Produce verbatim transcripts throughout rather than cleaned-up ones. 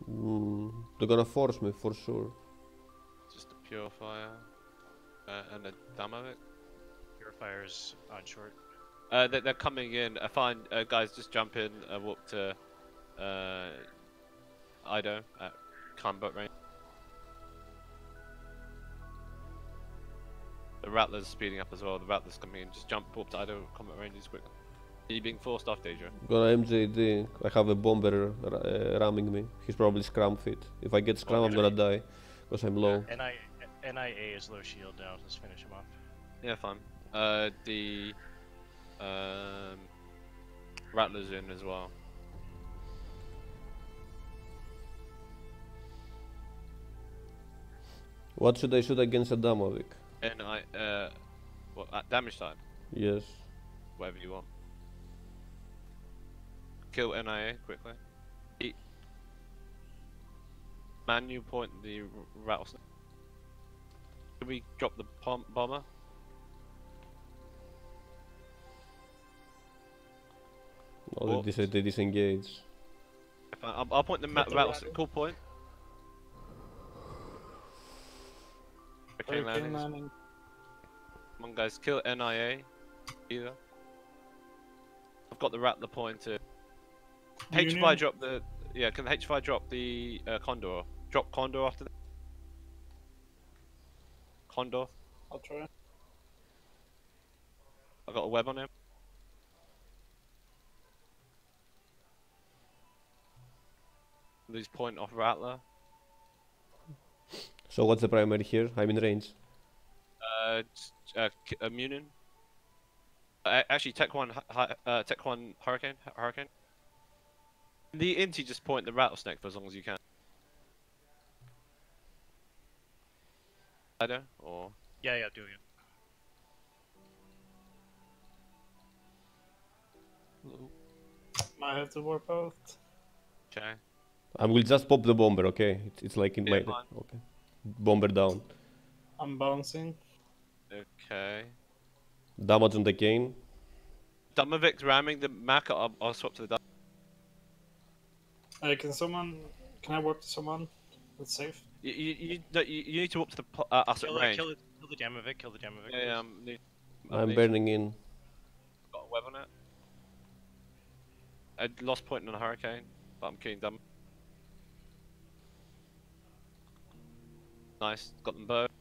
Mm, they're gonna force me for sure. Just a Purifier uh, and a Damovic. Purifier's on short. Uh, they're, they're coming in. I find uh, guys just jump in. Uh, walk to uh, Ido at combat range. The Rattler's speeding up as well. The Rattler's coming in. Just jump up to Ido combat ranges quickly. Are you being forced off, Deidre? Gonna M J D. I have a bomber uh, ramming me. He's probably scram fit. If I get scram, Oh, I'm gonna die because I'm low. N I N I A is low shield now. Let's finish him off. Yeah, fine. Uh, the um, Rattler's in as well. What should I shoot against a Damovic? And I, uh, what, at damage side? Yes. Whatever you want. Kill N I A quickly. Eat. Man, you point the r- rattlesnake. Can we drop the pom bomber? No, they, dis they disengage. I'll, I'll point the ma rattlesnake. Cool point. Okay, landings. landing. Come on, guys, kill N I A. Either. I've got the rattler pointer. H five Union? drop the. Yeah, can H five drop the uh, Condor? Drop Condor after the. Condor. I'll try. I got a web on him. Lose point off rattler. So what's the primary here? I'm in range. Uh, t- uh, K- uh Munin. Uh, actually, Tech one, hi- hi- uh, Tech one, Hurricane, Hu- Hurricane. The Inti just point the rattlesnake for as long as you can. I don't, or Yeah, yeah, do you? Might have to warp out. okay. I will just pop the bomber, okay? It's, it's like in Yeah, my... fine. Okay. Bomber down. I'm bouncing. Okay. Damage on the cane. Dumovic ramming the Mac. I'll, I'll swap to the. Dum- Uh, can someone... Can I warp to someone? That's safe. you, you, you, no, you, you need to walk to the po- uh, us at Kill, the, range. kill, the, kill the Damovic, kill the Damovic. Yeah, yeah, please. I'm, need, I'm need- burning in. Got a web on it. I lost point on a hurricane, but I'm killing them. Nice, got them both.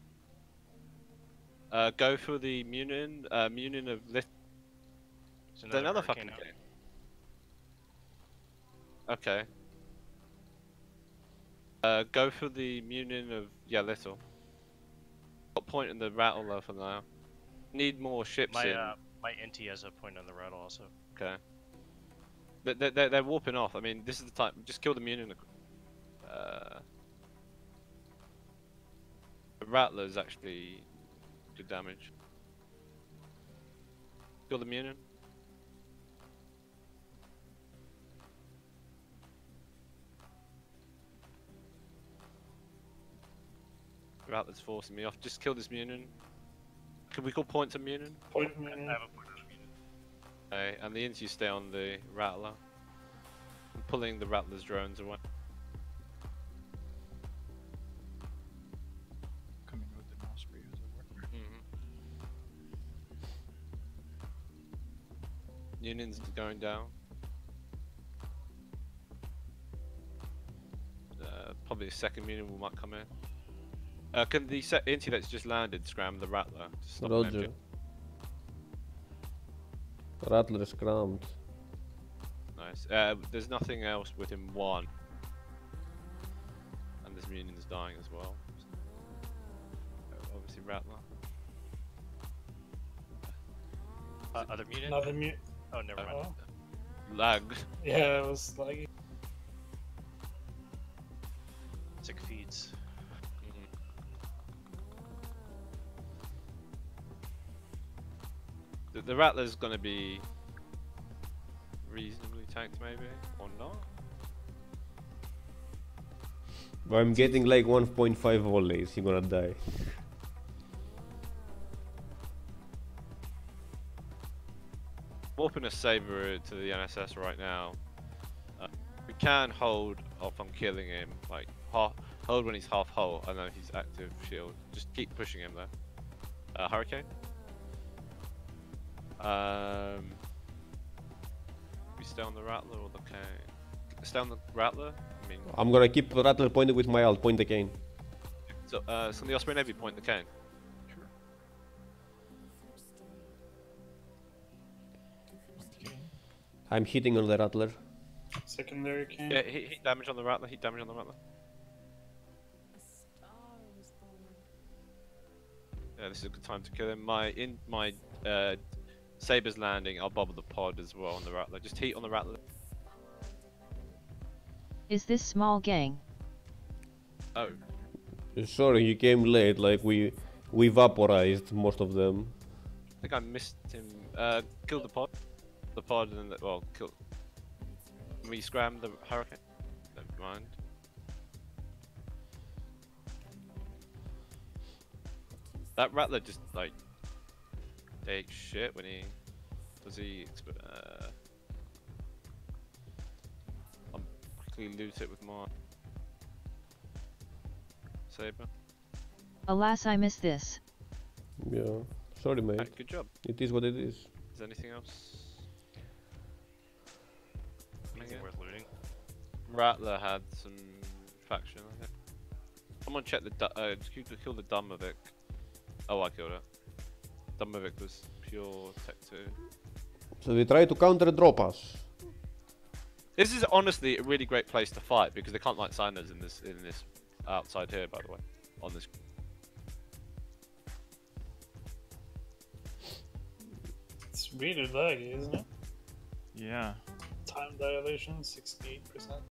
Uh, go for the Munin, uh, Munin of Lith. There's There's another hurricane fucking out. game. Okay. Uh, go for the Munin of yeah, Little. Got point in the Rattler for now. Need more ships My in. uh, my N T has a point on the rattle also. Okay. They they they're warping off. I mean, this is the time. Just kill the Munin. Uh, the Rattler is actually good damage. Kill the Munin. Rattler's forcing me off. Just kill this Munin. Can we call point to Munin? Point me. I have a point on him. Okay, and the Inti stay on the Rattler. I'm pulling the Rattler's drones away. Coming with the mouse for you as a worker. Mm-hmm. Union's going down. Uh, probably a second Union will might come in. Uh, can the set Inti that's just landed scram the Rattler to stop an Roger. engine? Rattler scrammed. Nice. Uh, there's nothing else within one. And this Union's dying as well. Uh, obviously Rattler. Uh, other mutant? Another mute. Oh, never mind. Oh. Lag. Yeah, it was like... Sick feeds. The, the Rattler's gonna be reasonably tanked, maybe, or not. But I'm getting like one point five volleys. He's gonna die. Warping a Saber to the N S S right now. Uh, we can hold off on killing him. Like half, hold when he's half whole. I know he's active shield. Just keep pushing him there. Uh, Hurricane. Um, we stay on the Rattler or the Cane? Stay on the Rattler. I mean, I'm gonna keep the Rattler pointed with my alt. Point the cane. so uh, so the Osprey Navy point the Cane. Sure. I'm hitting on the Rattler. Secondary cane. Yeah, hit, hit damage on the Rattler. Hit damage on the Rattler. Yeah, this is a good time to kill him. My in my uh, Saber's landing. I'll bubble the pod as well on the Rattler. Just heat on the Rattler. Is this small gang? Oh, Sorry, you came late. Like we we vaporized most of them. I think I missed him. Uh, kill the pod. The pod and then the, well, kill. We scram the Hurricane. Never mind. That Rattler just like ate shit when he does he. exp- Uh, I'll quickly loot it with my Saber. Alas, I miss this. Yeah. Sorry, mate. Alright, good job. It is what it is. Is there anything else? Anything worth looting? Rattler had some faction, I think. Someone check the du- uh, just kill, kill the Dumovic. Oh, I killed it. Dumovic was pure tech two. So they try to counter drop us. This is honestly a really great place to fight because they can't light signers in this in this outside here, by the way, on this. It's really laggy, isn't it? Yeah. Time dilation, sixty-eight percent.